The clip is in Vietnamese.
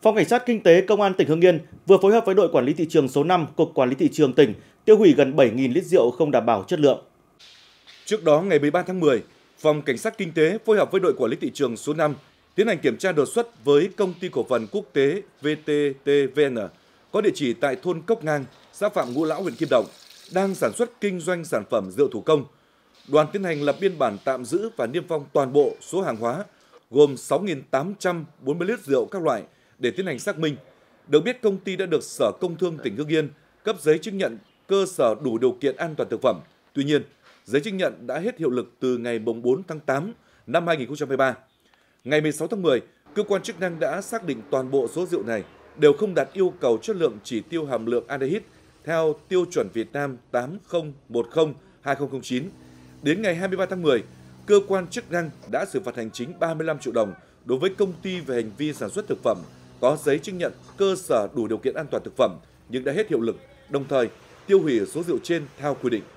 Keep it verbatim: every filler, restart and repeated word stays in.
Phòng Cảnh sát Kinh tế Công an tỉnh Hưng Yên vừa phối hợp với đội quản lý thị trường số năm, Cục Quản lý thị trường tỉnh tiêu hủy gần bảy nghìn lít rượu không đảm bảo chất lượng. Trước đó, ngày mười ba tháng mười, Phòng Cảnh sát Kinh tế phối hợp với đội quản lý thị trường số năm tiến hành kiểm tra đột xuất với công ty cổ phần quốc tế vê tê tê vê en có địa chỉ tại thôn Cốc Ngang, xã Phạm Ngũ Lão, huyện Kim Động, đang sản xuất kinh doanh sản phẩm rượu thủ công. Đoàn tiến hành lập biên bản tạm giữ và niêm phong toàn bộ số hàng hóa gồm sáu nghìn tám trăm bốn mươi lít rượu các loại để tiến hành xác minh. Được biết, công ty đã được Sở Công Thương tỉnh Hưng Yên cấp giấy chứng nhận cơ sở đủ điều kiện an toàn thực phẩm. Tuy nhiên, giấy chứng nhận đã hết hiệu lực từ ngày bốn tháng tám năm hai nghìn không trăm hai mươi ba. Ngày mười sáu tháng mười, cơ quan chức năng đã xác định toàn bộ số rượu này đều không đạt yêu cầu chất lượng chỉ tiêu hàm lượng aldehyde theo tiêu chuẩn Việt Nam tám không một không hai không không chín. Đến ngày hai mươi ba tháng mười, cơ quan chức năng đã xử phạt hành chính ba mươi lăm triệu đồng đối với công ty về hành vi sản xuất thực phẩm có giấy chứng nhận cơ sở đủ điều kiện an toàn thực phẩm nhưng đã hết hiệu lực, đồng thời tiêu hủy số rượu trên theo quy định.